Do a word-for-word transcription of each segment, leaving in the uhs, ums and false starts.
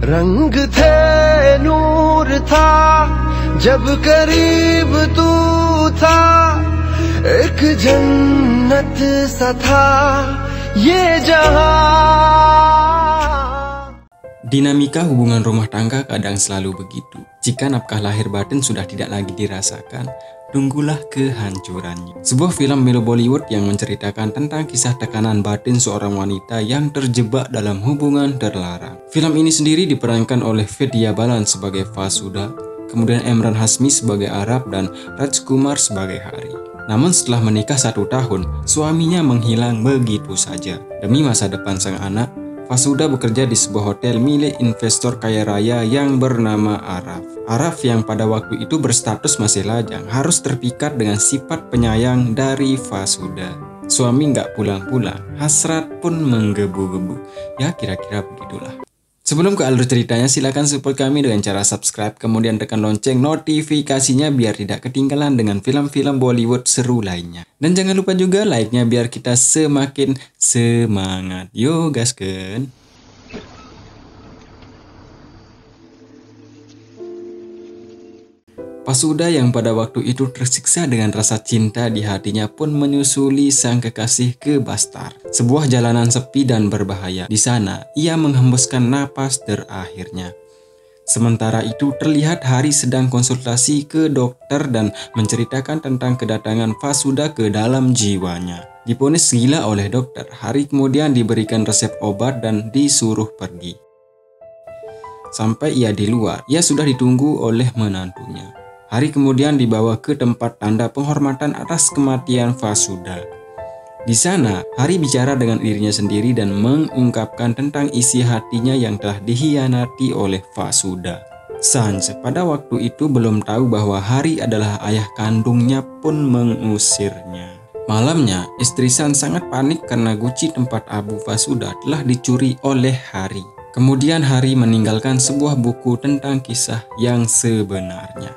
रंग थे नूर था जब करीब तू था एक जन्नत सा था ये जहां. Dinamika hubungan rumah tangga kadang selalu begitu. Jika nafkah lahir batin sudah tidak lagi dirasakan, tunggulah kehancurannya. Sebuah film Melo Bollywood yang menceritakan tentang kisah tekanan batin seorang wanita yang terjebak dalam hubungan terlarang. Film ini sendiri diperankan oleh Vidya Balan sebagai Vasuda, kemudian Emran Hasmi sebagai Arab, dan Rajkumar sebagai Hari. Namun setelah menikah satu tahun, suaminya menghilang begitu saja. Demi masa depan sang anak, Vasuda bekerja di sebuah hotel milik investor kaya raya yang bernama Araf. Araf yang pada waktu itu berstatus masih lajang harus terpikat dengan sifat penyayang dari Vasuda. Suami nggak pulang-pulang, hasrat pun menggebu-gebu. Ya kira-kira begitulah. Sebelum ke alur ceritanya, silakan support kami dengan cara subscribe, kemudian tekan lonceng notifikasinya biar tidak ketinggalan dengan film-film Bollywood seru lainnya. Dan jangan lupa juga like-nya biar kita semakin semangat. Yo gaskeun. Vasuda yang pada waktu itu tersiksa dengan rasa cinta di hatinya pun menyusuli sang kekasih ke Bastar, sebuah jalanan sepi dan berbahaya. Di sana, ia menghembuskan napas terakhirnya. Sementara itu terlihat Hari sedang konsultasi ke dokter dan menceritakan tentang kedatangan Vasuda ke dalam jiwanya. Divonis gila oleh dokter, Hari kemudian diberikan resep obat dan disuruh pergi. Sampai ia di luar, ia sudah ditunggu oleh menantunya. Hari kemudian dibawa ke tempat tanda penghormatan atas kematian Vasuda. Di sana, Hari bicara dengan dirinya sendiri dan mengungkapkan tentang isi hatinya yang telah dikhianati oleh Vasuda. Sanj pada waktu itu belum tahu bahwa Hari adalah ayah kandungnya pun mengusirnya. Malamnya, istri San sangat panik karena guci tempat abu Vasuda telah dicuri oleh Hari. Kemudian Hari meninggalkan sebuah buku tentang kisah yang sebenarnya.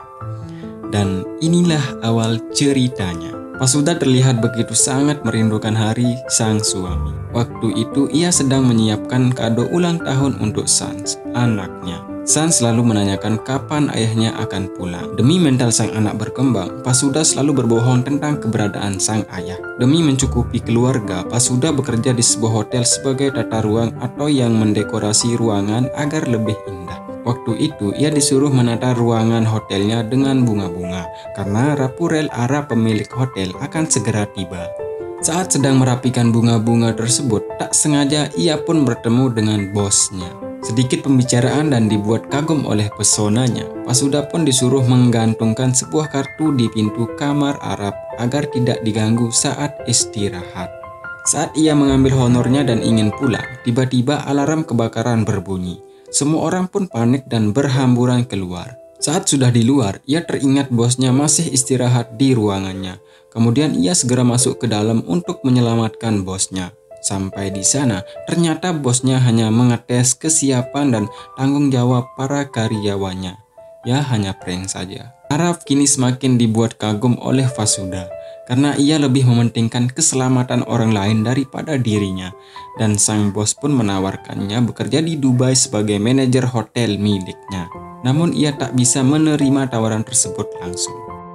Dan inilah awal ceritanya. Vasuda terlihat begitu sangat merindukan Hari, sang suami. Waktu itu ia sedang menyiapkan kado ulang tahun untuk Sans, anaknya. Sans selalu menanyakan kapan ayahnya akan pulang. Demi mental sang anak berkembang, Vasuda selalu berbohong tentang keberadaan sang ayah. Demi mencukupi keluarga, Vasuda bekerja di sebuah hotel sebagai tata ruang atau yang mendekorasi ruangan agar lebih indah. Waktu itu ia disuruh menata ruangan hotelnya dengan bunga-bunga karena Rapurel Arab pemilik hotel akan segera tiba. Saat sedang merapikan bunga-bunga tersebut, tak sengaja ia pun bertemu dengan bosnya. Sedikit pembicaraan dan dibuat kagum oleh pesonanya, Vasuda pun disuruh menggantungkan sebuah kartu di pintu kamar Arab agar tidak diganggu saat istirahat. Saat ia mengambil honornya dan ingin pulang, tiba-tiba alarm kebakaran berbunyi. Semua orang pun panik dan berhamburan keluar. Saat sudah di luar, ia teringat bosnya masih istirahat di ruangannya. Kemudian ia segera masuk ke dalam untuk menyelamatkan bosnya. Sampai di sana, ternyata bosnya hanya mengetes kesiapan dan tanggung jawab para karyawannya. Ya hanya prank saja. Araf kini semakin dibuat kagum oleh Vasuda karena ia lebih mementingkan keselamatan orang lain daripada dirinya. Dan sang bos pun menawarkannya bekerja di Dubai sebagai manajer hotel miliknya. Namun ia tak bisa menerima tawaran tersebut langsung.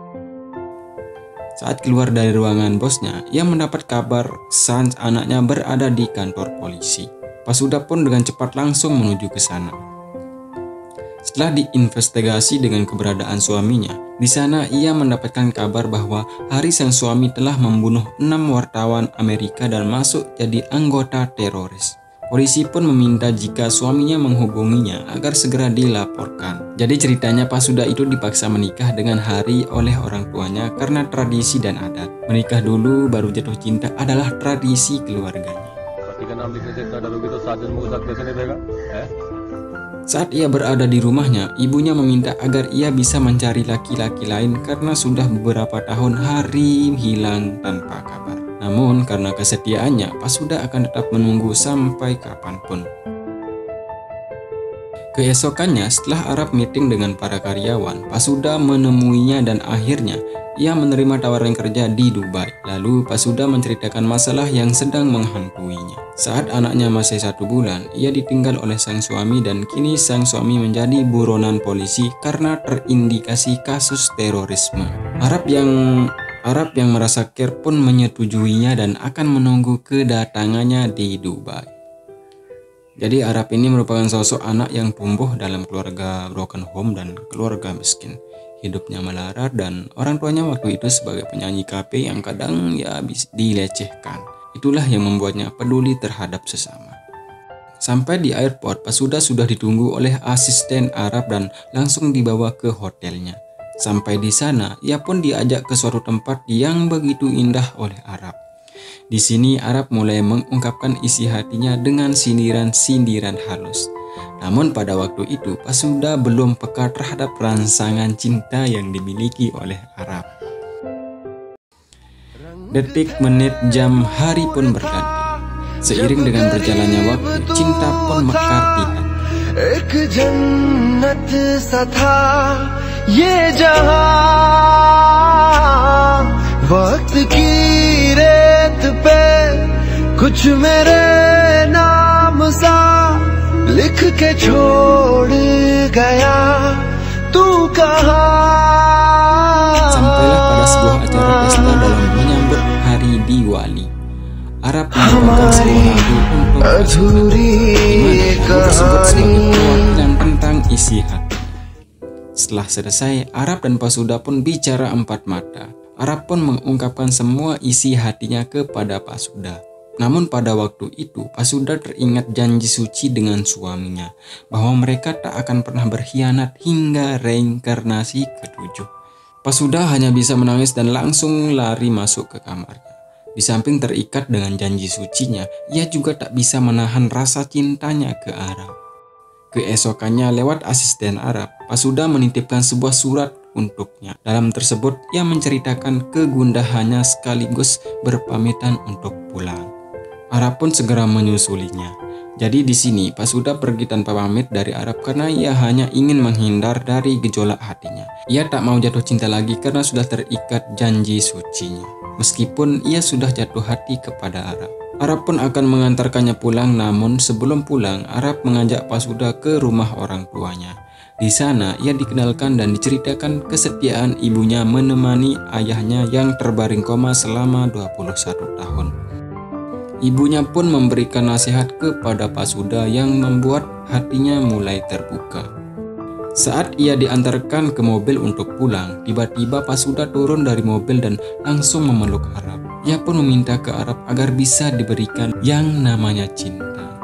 Saat keluar dari ruangan bosnya, ia mendapat kabar Sans anaknya berada di kantor polisi. Vasuda pun dengan cepat langsung menuju ke sana. Setelah diinvestigasi dengan keberadaan suaminya, di sana ia mendapatkan kabar bahwa Hari sang suami telah membunuh enam wartawan Amerika dan masuk jadi anggota teroris. Polisi pun meminta jika suaminya menghubunginya agar segera dilaporkan. Jadi ceritanya Vasuda itu dipaksa menikah dengan Hari oleh orang tuanya karena tradisi dan adat. Menikah dulu baru jatuh cinta adalah tradisi keluarganya. Saat ia berada di rumahnya, ibunya meminta agar ia bisa mencari laki-laki lain karena sudah beberapa tahun Hari hilang tanpa kabar. Namun karena kesetiaannya, Vasuda akan tetap menunggu sampai kapanpun. Keesokannya, setelah Arab meeting dengan para karyawan, Vasuda menemuinya dan akhirnya ia menerima tawaran kerja di Dubai. Lalu Vasuda menceritakan masalah yang sedang menghantuinya. Saat anaknya masih satu bulan, ia ditinggal oleh sang suami dan kini sang suami menjadi buronan polisi karena terindikasi kasus terorisme. Arab yang Arab yang merasa care pun menyetujuinya dan akan menunggu kedatangannya di Dubai. Jadi Arab ini merupakan sosok anak yang tumbuh dalam keluarga broken home dan keluarga miskin. Hidupnya melarat dan orang tuanya waktu itu sebagai penyanyi kafe yang kadang ya habis dilecehkan. Itulah yang membuatnya peduli terhadap sesama. Sampai di airport, Pasuda sudah ditunggu oleh asisten Arab dan langsung dibawa ke hotelnya. Sampai di sana, ia pun diajak ke suatu tempat yang begitu indah oleh Arab. Di sini Arab mulai mengungkapkan isi hatinya dengan sindiran-sindiran halus. Namun pada waktu itu, Pasuda belum peka terhadap rangsangan cinta yang dimiliki oleh Arab. Detik, menit, jam, hari pun berganti. Seiring dengan berjalannya waktu, cinta pun mekar di hati. एक जन्नत सा था ये जहां, वक्त की रेत पे कुछ मेरे नाम सा लिख के छोड़ गया, तू कहाँ. Sampailah pada sebuah acara pesta dalam menyambut hari Diwali. Arab membawakan sebuah lagu untuk Pasuda, di mana lagu tersebut sebagai perwakilan tentang isi hati. Setelah selesai, Arab dan Pasuda pun bicara empat mata. Arab pun mengungkapkan semua isi hatinya kepada Pasuda. Namun pada waktu itu, Pasuda teringat janji suci dengan suaminya, bahwa mereka tak akan pernah berkhianat hingga reinkarnasi ketujuh. Pasuda hanya bisa menangis dan langsung lari masuk ke kamarnya. Di samping terikat dengan janji sucinya, ia juga tak bisa menahan rasa cintanya ke Arab. Keesokannya lewat asisten Arab, Pasuda menitipkan sebuah surat untuknya. Dalam tersebut, ia menceritakan kegundahannya sekaligus berpamitan untuk pulang. Arab pun segera menyusulinya. Jadi di sini Pasuda pergi tanpa pamit dari Arab karena ia hanya ingin menghindar dari gejolak hatinya. Ia tak mau jatuh cinta lagi karena sudah terikat janji sucinya. Meskipun ia sudah jatuh hati kepada Arab. Arab pun akan mengantarkannya pulang, namun sebelum pulang Arab mengajak Pasuda ke rumah orang tuanya. Di sana ia dikenalkan dan diceritakan kesetiaan ibunya menemani ayahnya yang terbaring koma selama dua puluh satu tahun. Ibunya pun memberikan nasihat kepada Pasuda yang membuat hatinya mulai terbuka. Saat ia diantarkan ke mobil untuk pulang, tiba-tiba Pasuda turun dari mobil dan langsung memeluk Arab. Ia pun meminta ke Arab agar bisa diberikan yang namanya cinta.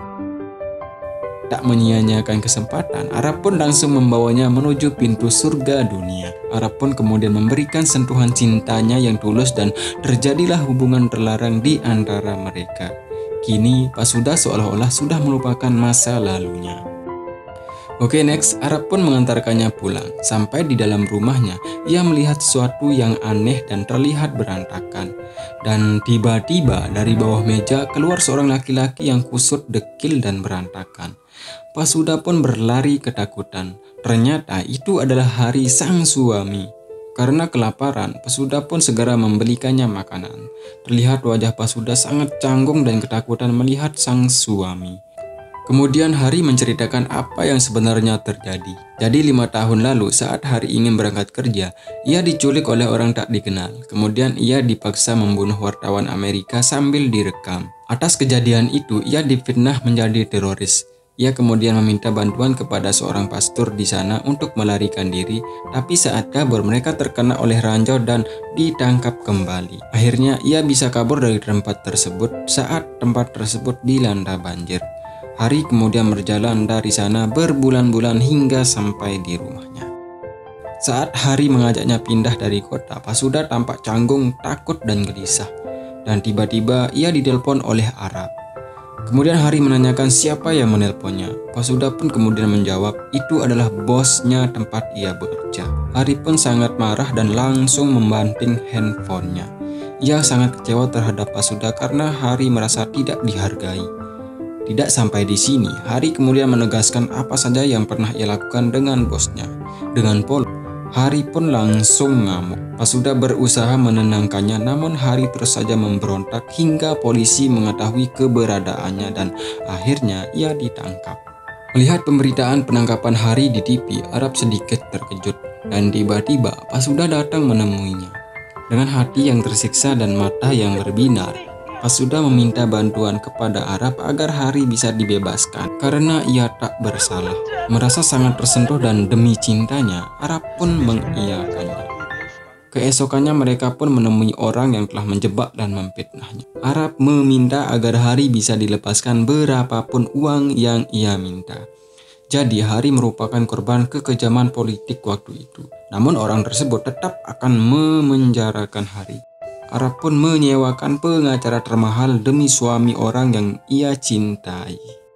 Tak menyia-nyiakan kesempatan, Arab pun langsung membawanya menuju pintu surga dunia. Arab pun kemudian memberikan sentuhan cintanya yang tulus dan terjadilah hubungan terlarang di antara mereka. Kini Pasuda seolah-olah sudah melupakan masa lalunya. Oke, next, Arab pun mengantarkannya pulang. Sampai di dalam rumahnya, ia melihat sesuatu yang aneh dan terlihat berantakan. Dan tiba-tiba dari bawah meja keluar seorang laki-laki yang kusut, dekil, dan berantakan. Pasuda pun berlari ketakutan. Ternyata itu adalah hari sang suami. Karena kelaparan, Pasuda pun segera membelikannya makanan. Terlihat wajah Pasuda sangat canggung dan ketakutan melihat sang suami. Kemudian Hari menceritakan apa yang sebenarnya terjadi. Jadi lima tahun lalu saat Hari ingin berangkat kerja, ia diculik oleh orang tak dikenal. Kemudian ia dipaksa membunuh wartawan Amerika sambil direkam. Atas kejadian itu, ia difitnah menjadi teroris. Ia kemudian meminta bantuan kepada seorang pastor di sana untuk melarikan diri, tapi saat kabur mereka terkena oleh ranjau dan ditangkap kembali. Akhirnya ia bisa kabur dari tempat tersebut saat tempat tersebut dilanda banjir. Hari kemudian berjalan dari sana berbulan-bulan hingga sampai di rumahnya. Saat Hari mengajaknya pindah dari kota, Pasuda tampak canggung, takut dan gelisah. Dan tiba-tiba ia ditelepon oleh Arab. Kemudian Hari menanyakan siapa yang menelponnya. Pasuda pun kemudian menjawab itu adalah bosnya tempat ia bekerja. Hari pun sangat marah dan langsung membanting handphonenya. Ia sangat kecewa terhadap Pasuda karena Hari merasa tidak dihargai. Tidak sampai di sini, Hari kemudian menegaskan apa saja yang pernah ia lakukan dengan bosnya. Dengan polos, Hari pun langsung ngamuk. Fasuda berusaha menenangkannya, namun Hari terus saja memberontak hingga polisi mengetahui keberadaannya dan akhirnya ia ditangkap. Melihat pemberitaan penangkapan Hari di T V, Arab sedikit terkejut dan tiba-tiba Fasuda datang menemuinya. Dengan hati yang tersiksa dan mata yang berbinar, Fasuda meminta bantuan kepada Arab agar Hari bisa dibebaskan karena ia tak bersalah. Merasa sangat tersentuh dan demi cintanya, Arab pun mengiyakannya. Keesokannya mereka pun menemui orang yang telah menjebak dan memfitnahnya. Arab meminta agar Hari bisa dilepaskan berapapun uang yang ia minta. Jadi Hari merupakan korban kekejaman politik waktu itu. Namun orang tersebut tetap akan memenjarakan Hari. Arab pun menyewakan pengacara termahal demi suami orang yang ia cintai.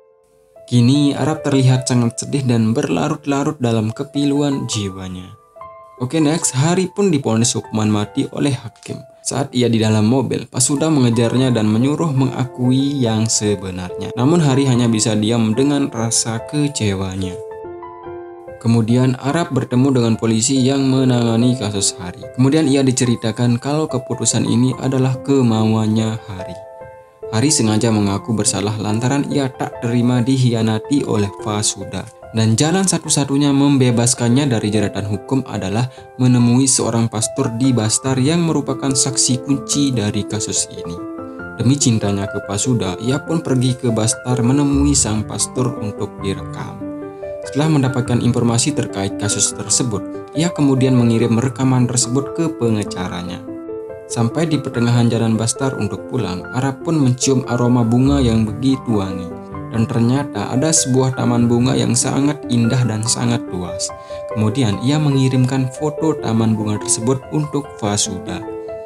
Kini Arab terlihat sangat sedih dan berlarut-larut dalam kepiluan jiwanya. Oke, next, Hari pun divonis hukuman mati oleh hakim. Saat ia di dalam mobil, Fasuda mengejarnya dan menyuruh mengakui yang sebenarnya. Namun Hari hanya bisa diam dengan rasa kecewanya. Kemudian Arab bertemu dengan polisi yang menangani kasus Hari. Kemudian ia diceritakan kalau keputusan ini adalah kemauannya Hari. Hari sengaja mengaku bersalah lantaran ia tak terima dikhianati oleh Fasuda. Dan jalan satu-satunya membebaskannya dari jeratan hukum adalah menemui seorang pastor di Bastar yang merupakan saksi kunci dari kasus ini. Demi cintanya ke Fasuda, ia pun pergi ke Bastar menemui sang pastor untuk direkam. Setelah mendapatkan informasi terkait kasus tersebut, ia kemudian mengirim rekaman tersebut ke pengacaranya. Sampai di pertengahan jalan Bastar untuk pulang, Arab pun mencium aroma bunga yang begitu wangi. Dan ternyata ada sebuah taman bunga yang sangat indah dan sangat luas. Kemudian ia mengirimkan foto taman bunga tersebut untuk Fasuda.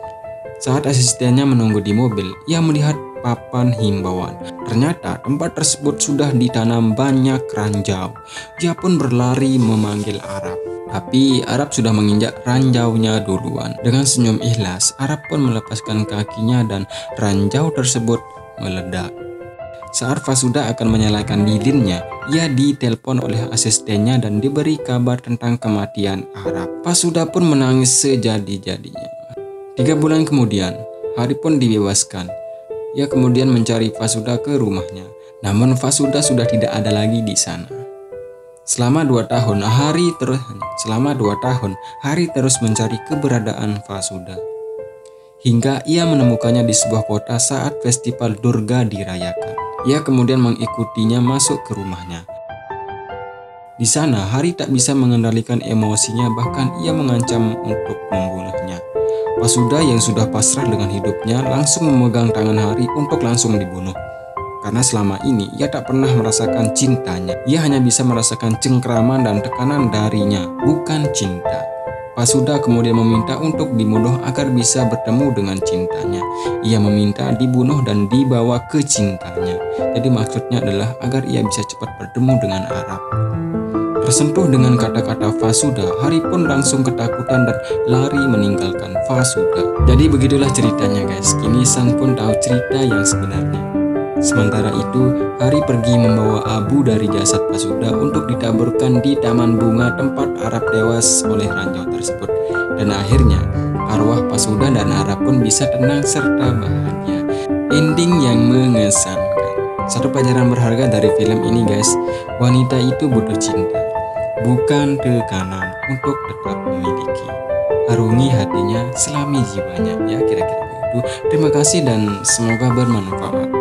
Saat asistennya menunggu di mobil, ia melihat papan himbauan. Ternyata tempat tersebut sudah ditanam banyak ranjau. Ia pun berlari memanggil Arab. Tapi Arab sudah menginjak ranjaunya duluan. Dengan senyum ikhlas, Arab pun melepaskan kakinya dan ranjau tersebut meledak. Saat Fasuda akan menyalakan lilinnya, ia ditelepon oleh asistennya dan diberi kabar tentang kematian Arab. Fasuda pun menangis sejadi-jadinya. Tiga bulan kemudian, Hari pun dibebaskan. Ia kemudian mencari Fasuda ke rumahnya. Namun Fasuda sudah tidak ada lagi di sana. Selama dua tahun, Hari terus selama dua tahun, Hari terus mencari keberadaan Fasuda. Hingga ia menemukannya di sebuah kota saat festival Durga dirayakan. Ia kemudian mengikutinya masuk ke rumahnya. Di sana, Hari tak bisa mengendalikan emosinya, bahkan ia mengancam untuk membunuhnya. Fasuda yang sudah pasrah dengan hidupnya langsung memegang tangan Hari untuk langsung dibunuh. Karena selama ini ia tak pernah merasakan cintanya. Ia hanya bisa merasakan cengkraman dan tekanan darinya, bukan cinta. Fasuda kemudian meminta untuk dibunuh agar bisa bertemu dengan cintanya. Ia meminta dibunuh dan dibawa ke cintanya. Jadi maksudnya adalah agar ia bisa cepat bertemu dengan Arab. Tersentuh dengan kata-kata Fasuda, Hari pun langsung ketakutan dan lari meninggalkan Fasuda. Jadi begitulah ceritanya guys. Kini sang pun tahu cerita yang sebenarnya. Sementara itu, Hari pergi membawa abu dari jasad Fasuda untuk ditaburkan di taman bunga tempat Arab tewas oleh ranjau tersebut. Dan akhirnya, arwah Fasuda dan Arab pun bisa tenang serta bahagia. Ending yang mengesankan. Satu pelajaran berharga dari film ini guys, wanita itu butuh cinta, bukan tekanan untuk tetap memiliki. Arungi hatinya, selami jiwanya. Ya, kira-kira begitu. Terima kasih dan semoga bermanfaat.